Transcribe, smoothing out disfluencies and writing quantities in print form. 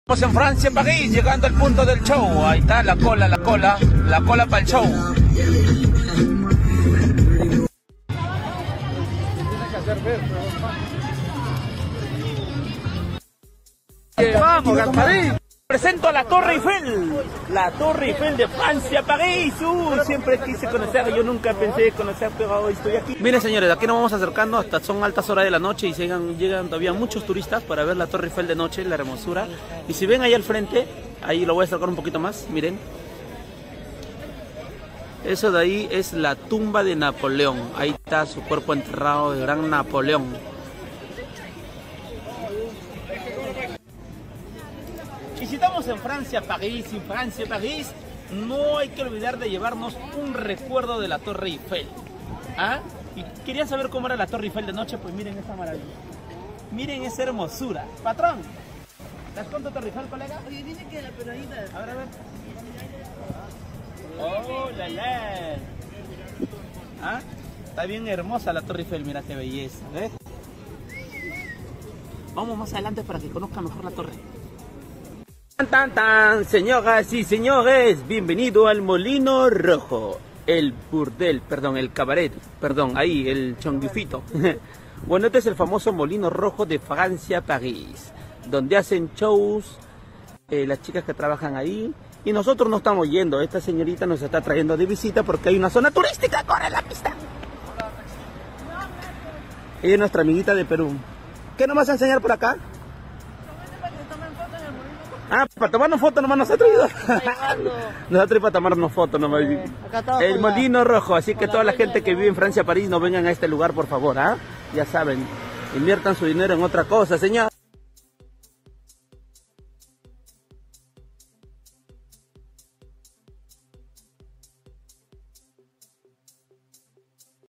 Estamos en Francia, en París, llegando al punto del show. Ahí está la cola para el show. Vamos, Gasparín. Presento a la Torre Eiffel de Francia, París. Siempre quise conocer, yo nunca pensé conocer, pero hoy estoy aquí. Miren, señores, aquí nos vamos acercando, hasta son altas horas de la noche y llegan todavía muchos turistas para ver la Torre Eiffel de noche, la hermosura. Y si ven ahí al frente, ahí lo voy a acercar un poquito más, miren. Eso de ahí es la tumba de Napoleón. Ahí está su cuerpo enterrado, de gran Napoleón. Y si estamos en Francia, París, no hay que olvidar de llevarnos un recuerdo de la Torre Eiffel. ¿Ah? Y quería saber cómo era la Torre Eiffel de noche, pues miren esa maravilla. Miren esa hermosura. Patrón, ¿te has contado Torre Eiffel, colega? Oye, dice que la peronita. A ver. ¡Oh, la! ¿Ah? Está bien hermosa la Torre Eiffel, mira qué belleza, ¿ves? Vamos más adelante para que conozcan mejor la torre. Tan, señoras y señores, bienvenido al Molino Rojo, el burdel, perdón, el cabaret, perdón, ahí, el chonguifito. Bueno, este es el famoso Molino Rojo de Francia, París, donde hacen shows las chicas que trabajan ahí. Y nosotros no estamos yendo, esta señorita nos está trayendo de visita porque hay una zona turística, corre la pista. Ella es nuestra amiguita de Perú. ¿Qué nos vas a enseñar por acá? Ah, para tomarnos fotos nomás nos ha traído. Nosotros para tomarnos fotos nomás. El Molino Rojo, así que toda la gente que vive en Francia, París, no vengan a este lugar, por favor, ¿ah? Ya saben, inviertan su dinero en otra cosa, señor.